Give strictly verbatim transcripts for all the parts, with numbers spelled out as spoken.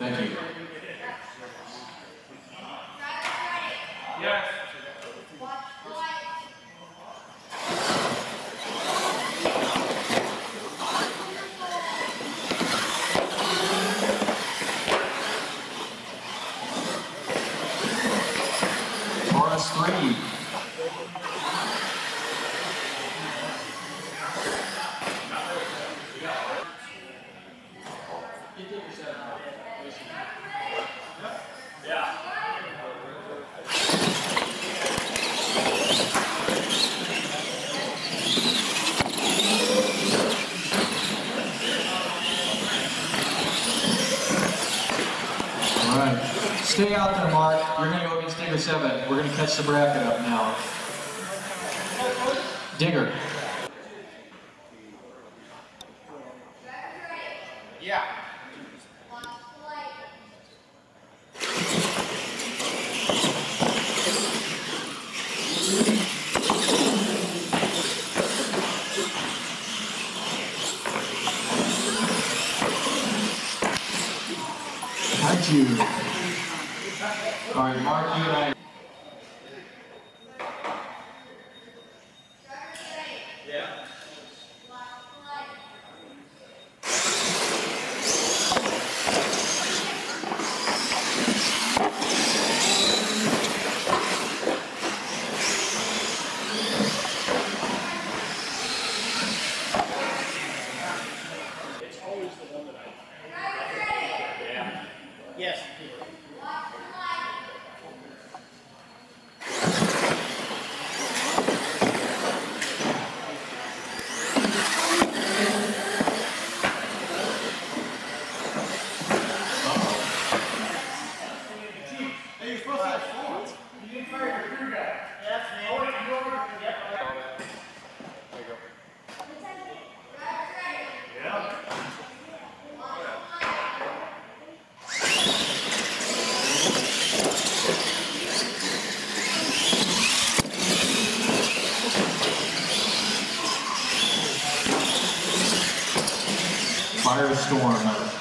Thank you. Yes. Chorus three. All right, stay out there, Mark. You're going to go against Digger seven. We're going to catch the bracket up now. Digger. Yeah. Thank you. All right, Mark, you and I. Yeah. It's always the one that I. Yeah. Yes. Hey, you're supposed to have phones. You didn't fire your crew guy. Yeah, that's me. Oh, wait, you over? Yep. There you go. Yeah. Firestorm.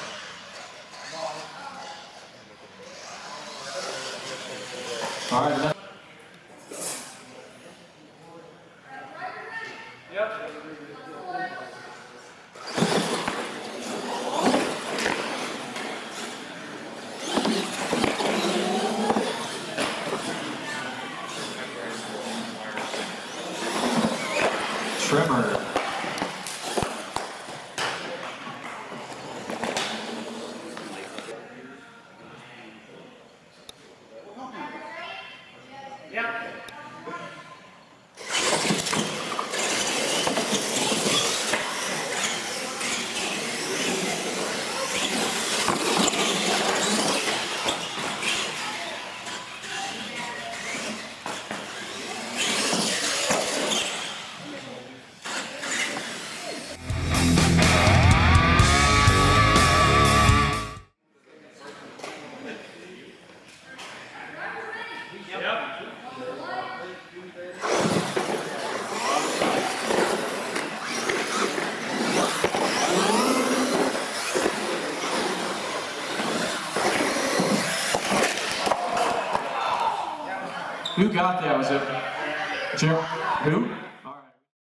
All right. Yep. Trimmer. Yep. Who got that? Was it Jim? Who? All right.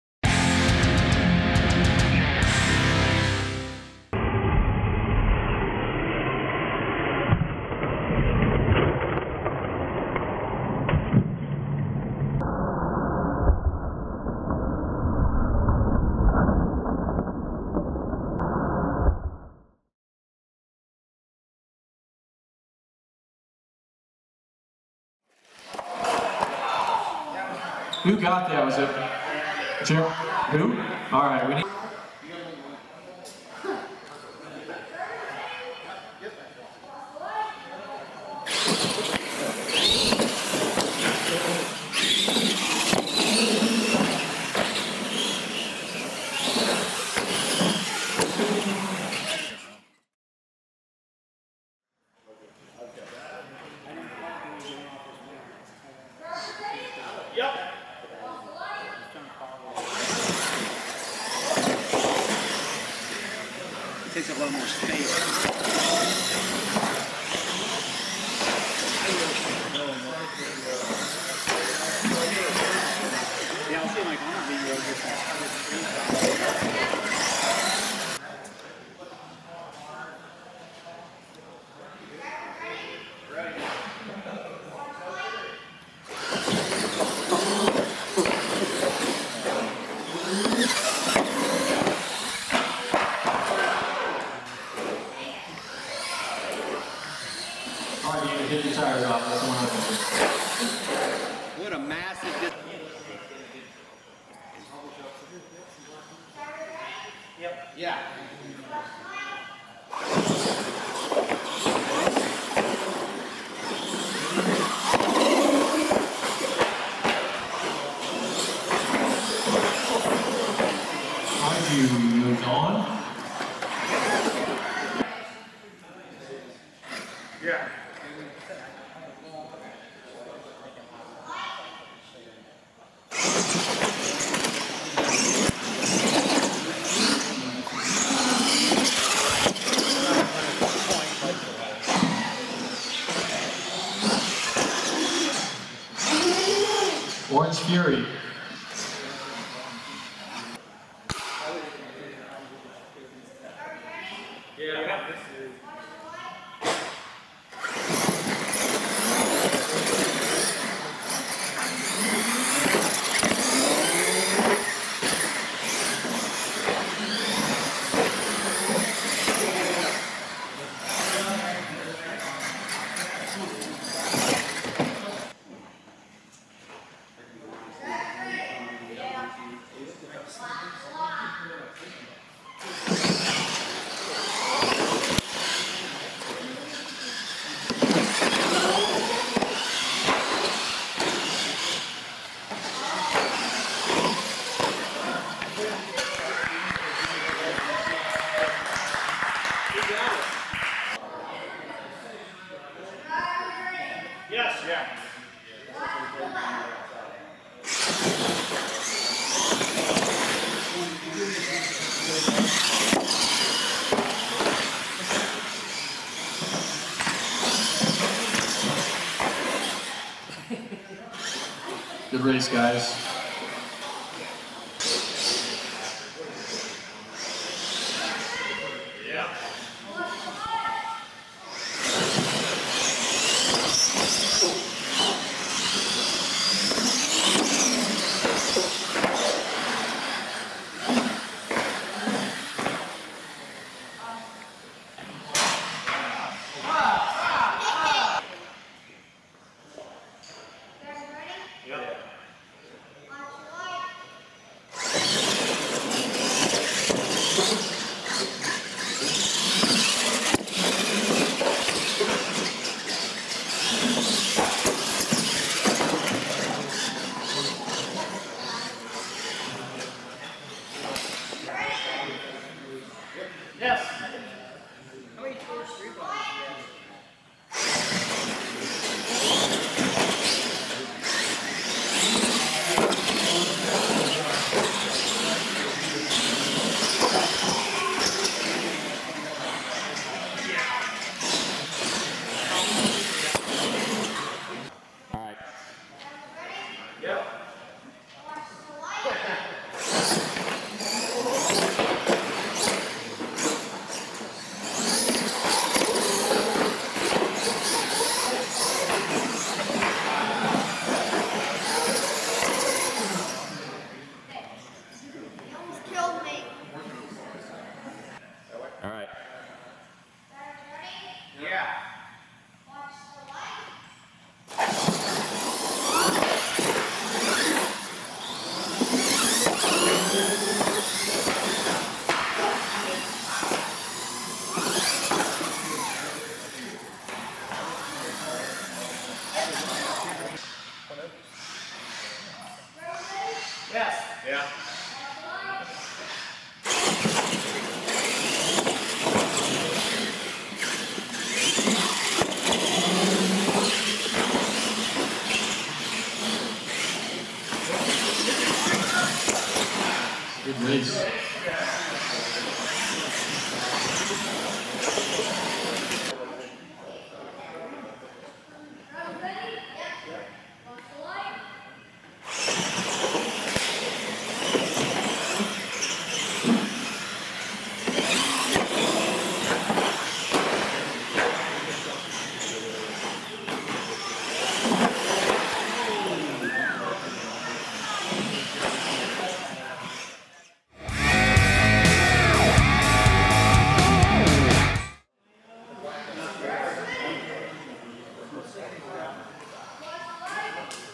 Who got that? Was it Jim? Who? All right. We need. Yep. hard you need to hit your tires off. That's the one I'm going to do. What a massive dis- Yep. Yeah. You moved on. Yeah. Orange Fury. Yeah. This is. Yes, yeah. Good race, guys. Yeah. Yes. How many tours three bodies do you have? All right. Yep. All right. Yeah. Yes. Yeah.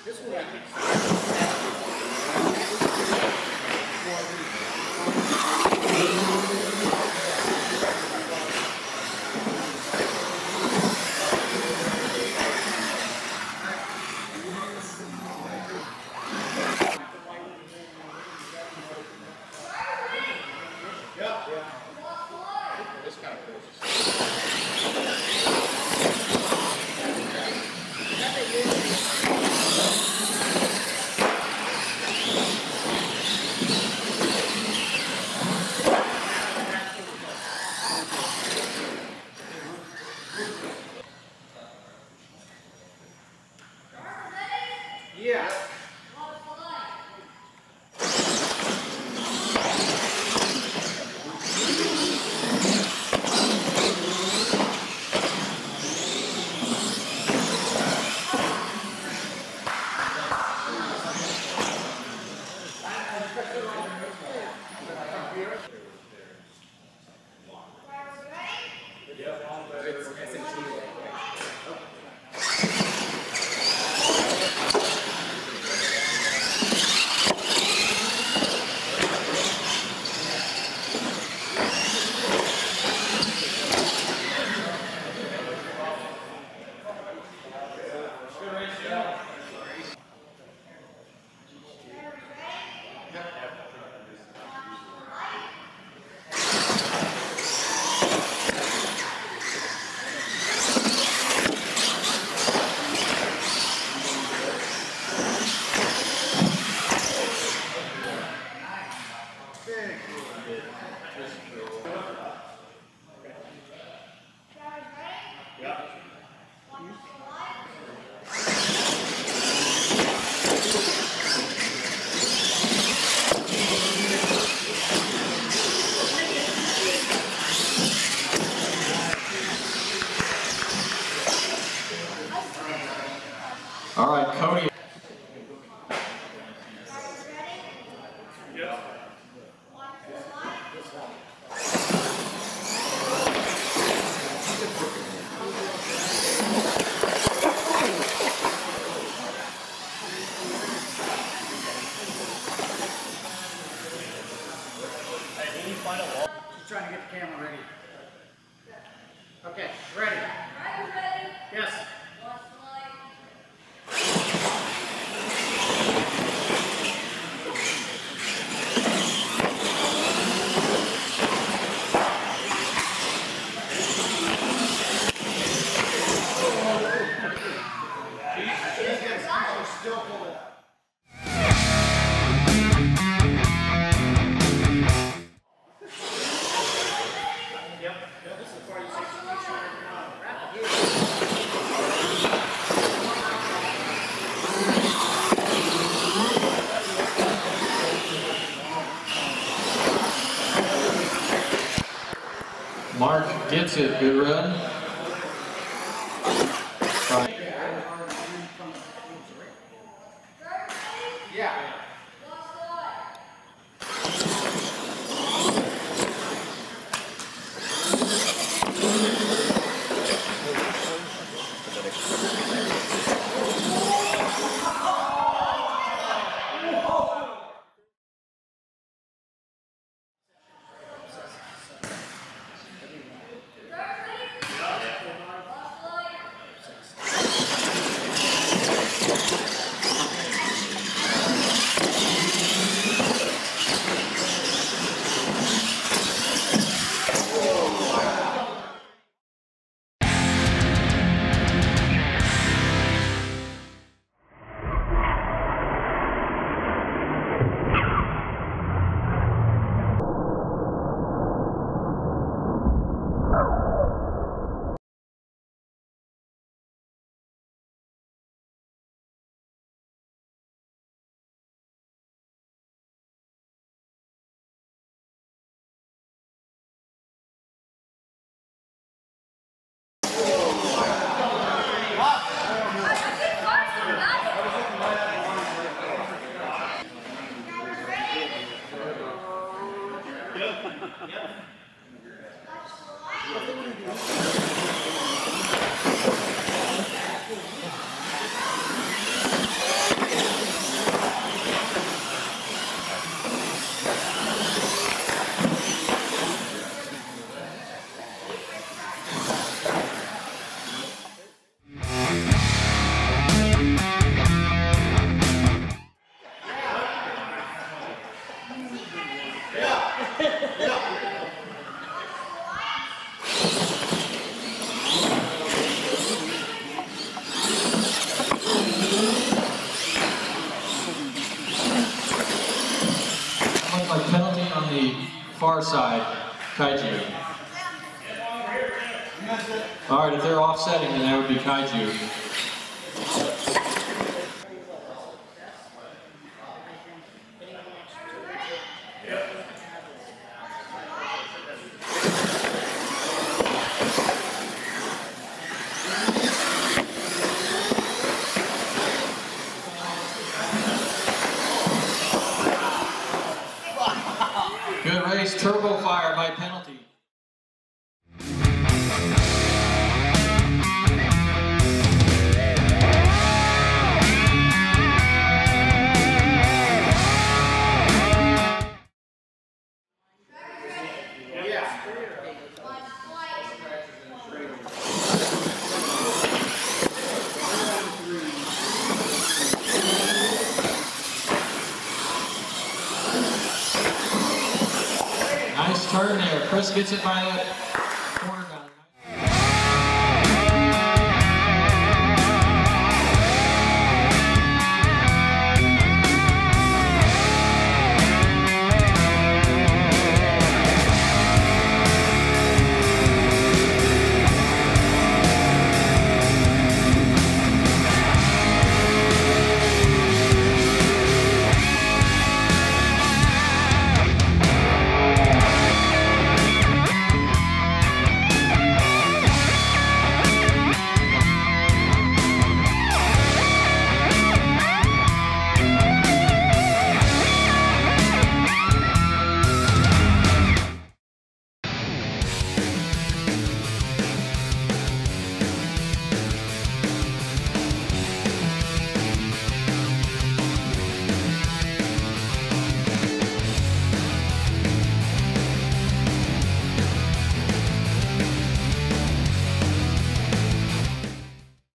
This one I think. Yeah. All right, Cody. Just trying to get the camera ready. Okay, ready? Yes. Still pull it up. Yep, yep, this is the part you Mark gets it. Good run. Right. Yeah. side, Kaiju. All right, if they're offsetting, then that would be Kaiju. Good race, turbo fire by penalty. Nice turn there. Chris gets it by the